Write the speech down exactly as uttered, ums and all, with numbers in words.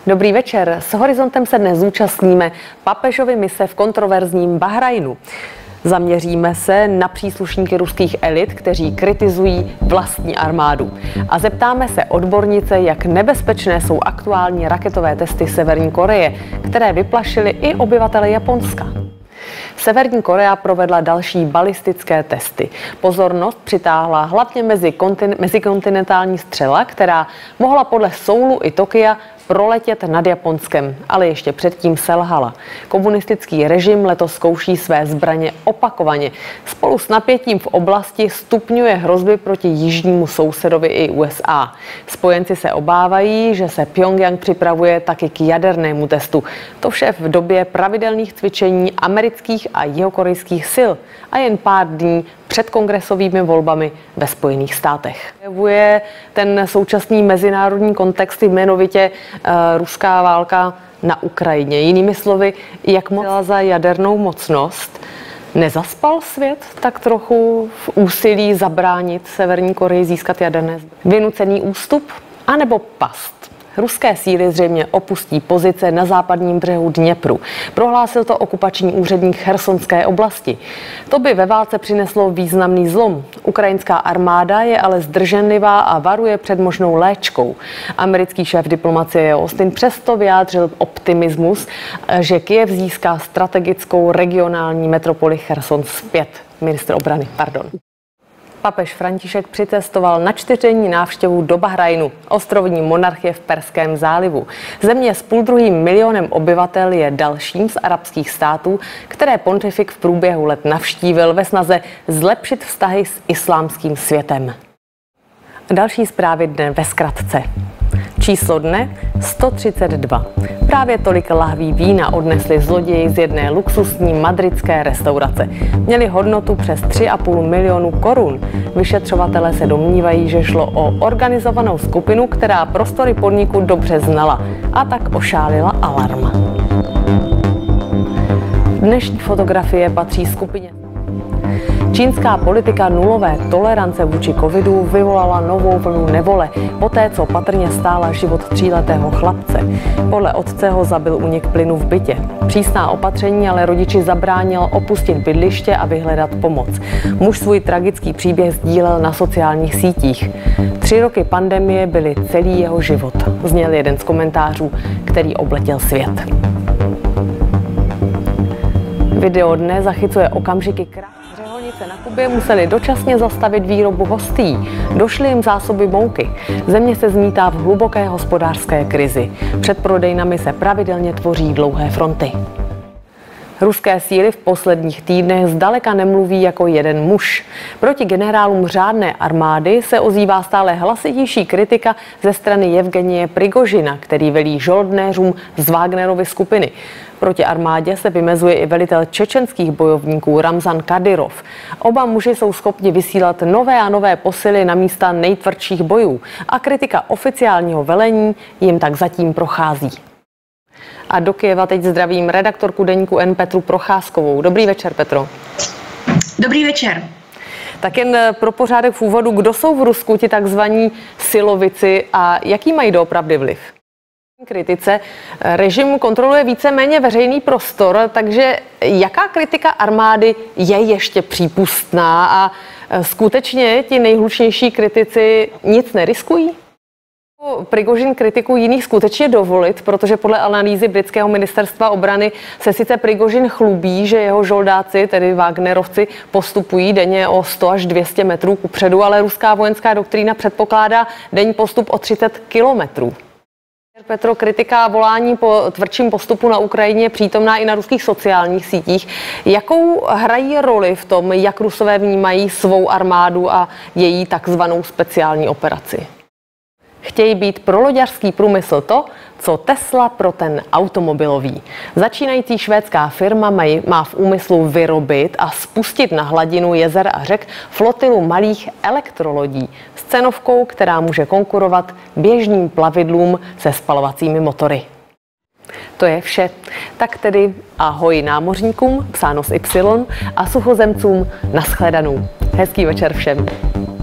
Dobrý večer. S Horizontem se dnes zúčastníme papežovy mise v kontroverzním Bahrajnu. Zaměříme se na příslušníky ruských elit, kteří kritizují vlastní armádu. A zeptáme se odbornice, jak nebezpečné jsou aktuální raketové testy Severní Koreje, které vyplašily i obyvatele Japonska. Severní Korea provedla další balistické testy. Pozornost přitáhla hlavně mezi kontin- mezikontinentální střela, která mohla podle Soulu i Tokia proletět nad Japonskem, ale ještě předtím selhala. Komunistický režim letos zkouší své zbraně opakovaně. Spolu s napětím v oblasti stupňuje hrozby proti jižnímu sousedovi i U S A. Spojenci se obávají, že se Pjongjang připravuje taky k jadernému testu. To vše v době pravidelných cvičení amerických a jihokorejských sil a jen pár dní před kongresovými volbami ve Spojených státech. Jevuje ten současný mezinárodní kontext, jmenovitě uh, ruská válka na Ukrajině. Jinými slovy, jak moc za jadernou mocnost. Nezaspal svět tak trochu v úsilí zabránit Severní Koreji získat jaderné zbraně? Vynucený ústup anebo past? Ruské síly zřejmě opustí pozice na západním břehu Dněpru. Prohlásil to okupační úředník Chersonské oblasti. To by ve válce přineslo významný zlom. Ukrajinská armáda je ale zdrženlivá a varuje před možnou léčkou. Americký šéf diplomacie Austin přesto vyjádřil optimismus, že Kyjev získá strategickou regionální metropoli Cherson zpět. Ministr obrany, pardon. Papež František přicestoval na čtyřdenní návštěvu do Bahrajnu, ostrovní monarchie v Perském zálivu. Země s půldruhým milionem obyvatel je dalším z arabských států, které pontifik v průběhu let navštívil ve snaze zlepšit vztahy s islámským světem. Další zprávy dne ve zkratce. Číslo dne sto třicet dva. Právě tolik lahví vína odnesli zloději z jedné luxusní madridské restaurace. Měli hodnotu přes tři a půl milionu korun. Vyšetřovatelé se domnívají, že šlo o organizovanou skupinu, která prostory podniku dobře znala, a tak ošálila alarm. Dnešní fotografie patří skupině. Čínská politika nulové tolerance vůči covidu vyvolala novou vlnu nevole, poté co patrně stála život tříletého chlapce. Podle otce ho zabil únik plynu v bytě. Přísná opatření ale rodiči zabránil opustit bydliště a vyhledat pomoc. Muž svůj tragický příběh sdílel na sociálních sítích. Tři roky pandemie byly celý jeho život, zněl jeden z komentářů, který obletěl svět. Video dne zachycuje okamžiky krásy. Na Kubě museli dočasně zastavit výrobu hostí. Došly jim zásoby mouky. Země se zmítá v hluboké hospodářské krizi. Před prodejnami se pravidelně tvoří dlouhé fronty. Ruské síly v posledních týdnech zdaleka nemluví jako jeden muž. Proti generálům řádné armády se ozývá stále hlasitější kritika ze strany Jevgenije Prigožina, který velí žoldnéřům z Wagnerovy skupiny. Proti armádě se vymezuje i velitel čečenských bojovníků Ramzan Kadyrov. Oba muži jsou schopni vysílat nové a nové posily na místa nejtvrdších bojů a kritika oficiálního velení jim tak zatím prochází. A do Kyjeva teď zdravím redaktorku deníku N Petru Procházkovou. Dobrý večer, Petro. Dobrý večer. Tak jen pro pořádek v úvodu, kdo jsou v Rusku ti takzvaní silovici a jaký mají doopravdy vliv? Kritice režim kontroluje víceméně veřejný prostor, takže jaká kritika armády je ještě přípustná a skutečně ti nejhlučnější kritici nic neriskují? Prigožin kritiku jiných skutečně dovolit, protože podle analýzy britského ministerstva obrany se sice Prigožin chlubí, že jeho žoldáci, tedy Wagnerovci, postupují denně o sto až dvě stě metrů kupředu, ale ruská vojenská doktrína předpokládá denní postup o třicet kilometrů. Petro, kritika volání po tvrdším postupu na Ukrajině je přítomná i na ruských sociálních sítích. Jakou hrají roli v tom, jak Rusové vnímají svou armádu a její takzvanou speciální operaci? Chtějí být pro loďařský průmysl to, co Tesla pro ten automobilový. Začínající švédská firma má v úmyslu vyrobit a spustit na hladinu jezer a řek flotilu malých elektrolodí s cenovkou, která může konkurovat běžným plavidlům se spalovacími motory. To je vše. Tak tedy ahoj námořníkům, psáno s Y, a suchozemcům, nashledanou. Hezký večer všem.